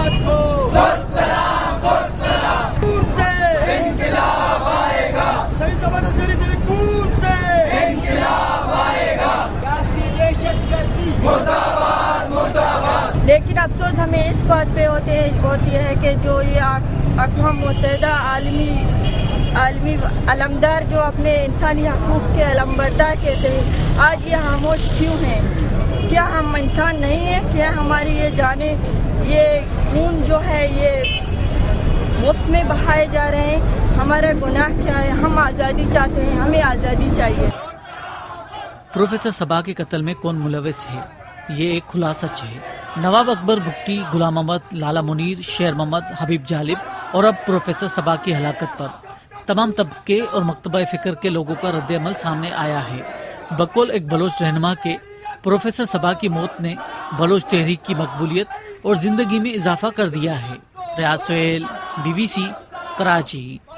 हुकूमत को खून से इंक़िलाब आएगा, खून से इंक़िलाब आएगा, दहशतगर्दी मुर्दाबाद मुर्दाबाद। लेकिन अफसोस हमें इस बात पे होती है कि जो ये अक़वाम मुत्तहिदा आलमी अलमदार जो अपने इंसानी हकूक़ के अलमबरदार कहते हैं, आज ये खामोश क्यों हैं? क्या हम इंसान नहीं हैं? क्या हमारी ये जाने, ये खून जो है ये मुफ्त में बहाए जा रहे हैं? हमारा गुनाह क्या है? हम आज़ादी चाहते हैं, हमें आज़ादी चाहिए। प्रोफेसर सबा के कत्ल में कौन मुलविस है, ये एक खुला सच है। नवाब अकबर भुट्टी, गुलाम अहमद, लाला मुनीर, शेर मोहम्मद, हबीब जालिब और अब प्रोफेसर सबा की हलाकत पर तमाम तबके और मकतबा फ़िक्र के लोगों का रद्द-ए-अमल सामने आया है। बकौल एक बलोच रहनुमा के प्रोफेसर सबा की मौत ने बलोच तहरीक की मकबूलियत और ज़िंदगी में इजाफा कर दिया है। रियाज सोहेल, BBC, कराची।